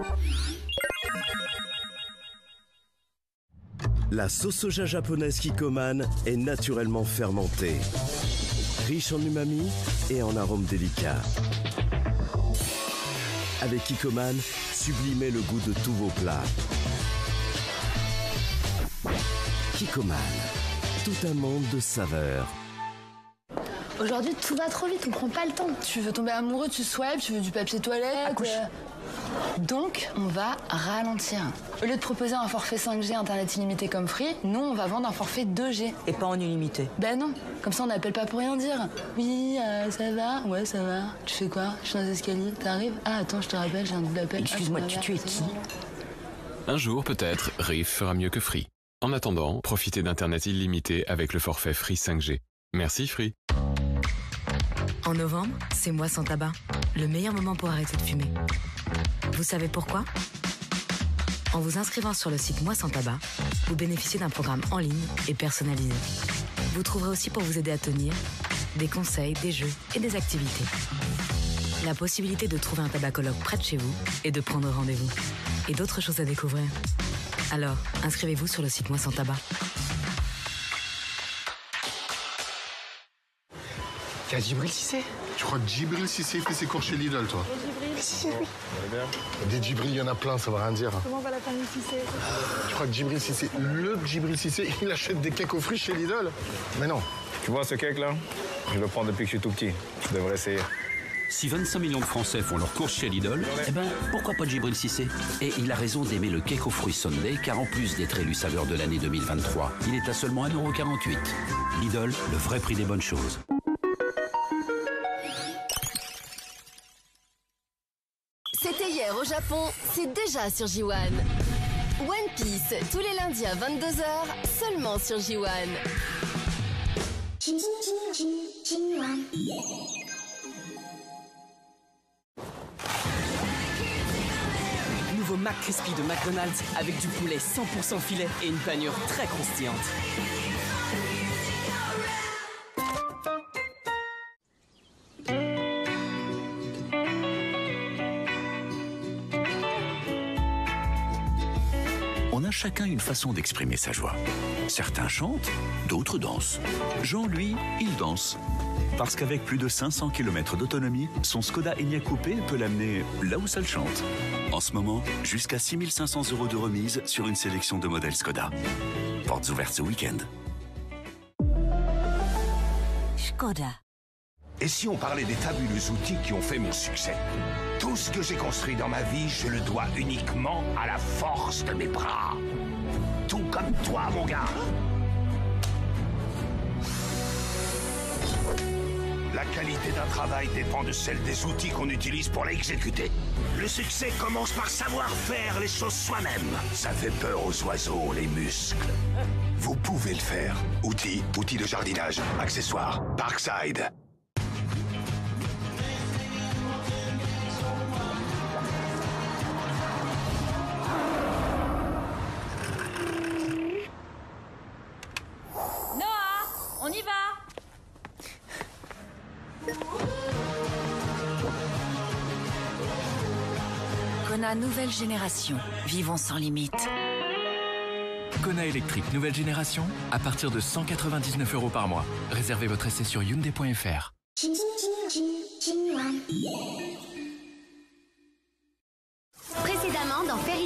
La sauce soja japonaise Kikkoman est naturellement fermentée, riche en umami et en arômes délicats. Avec Kikkoman, sublimez le goût de tous vos plats. Kikkoman, tout un monde de saveurs. Aujourd'hui, tout va trop vite, on prend pas le temps. Tu veux tomber amoureux, tu swipes, tu veux du papier toilette. Donc, on va ralentir. Au lieu de proposer un forfait 5G Internet illimité comme Free, nous, on va vendre un forfait 2G. Et pas en illimité. Ben non, comme ça, on n'appelle pas pour rien dire. Oui, ça va? Ouais, ça va. Tu fais quoi? Je suis dans les escaliers. T'arrives? Ah, attends, je te rappelle, j'ai un double appel. Excuse-moi, tu es qui? Un jour, peut-être, Riff fera mieux que Free. En attendant, profitez d'Internet illimité avec le forfait Free 5G. Merci Free. En novembre, c'est Mois sans tabac. Le meilleur moment pour arrêter de fumer. Vous savez pourquoi? En vous inscrivant sur le site Mois sans tabac, vous bénéficiez d'un programme en ligne et personnalisé. Vous trouverez aussi pour vous aider à tenir des conseils, des jeux et des activités. La possibilité de trouver un tabacologue près de chez vous et de prendre rendez-vous. Et d'autres choses à découvrir. Alors, inscrivez-vous sur le site Mois sans tabac. Il y a Djibril Cissé. Tu crois que Djibril Cissé fait ses cours chez Lidl, toi? Mais si, oui. Des Djibril, il y en a plein, ça veut rien dire. Comment va la famille Cissé? Tu crois que Djibril Cissé, le Djibril Cissé, il achète des cakes aux fruits chez Lidl? Mais non. Tu vois ce cake là? Je le prends depuis que je suis tout petit. Tu devrais essayer. Si 25 millions de Français font leurs courses chez Lidl, eh ben, pourquoi pas Djibril Cissé? Et il a raison d'aimer le cake aux fruits Sunday, car en plus d'être élu saveur de l'année 2023, il est à seulement 1,48 €. Lidl, le vrai prix des bonnes choses. C'était hier au Japon, c'est déjà sur J1. One Piece, tous les lundis à 22 h, seulement sur J1. Nouveau McCrispy de McDonald's avec du poulet 100% filet et une panure très croustillante. On a chacun une façon d'exprimer sa joie. Certains chantent, d'autres dansent. Jean, lui, il danse. Parce qu'avec plus de 500 km d'autonomie, son Skoda Enyaq Coupé peut l'amener là où ça le chante. En ce moment, jusqu'à 6 500 € de remise sur une sélection de modèles Skoda. Portes ouvertes ce week-end. Skoda. Et si on parlait des fabuleux outils qui ont fait mon succès? Tout ce que j'ai construit dans ma vie, je le dois uniquement à la force de mes bras. Tout comme toi, mon gars. La qualité d'un travail dépend de celle des outils qu'on utilise pour l'exécuter. Le succès commence par savoir faire les choses soi-même. Ça fait peur aux oiseaux, les muscles. Vous pouvez le faire. Outils de jardinage, accessoires, Parkside. On y va! Kona nouvelle génération. Vivons sans limite. Kona électrique nouvelle génération à partir de 199 € par mois. Réservez votre essai sur Hyundai.fr.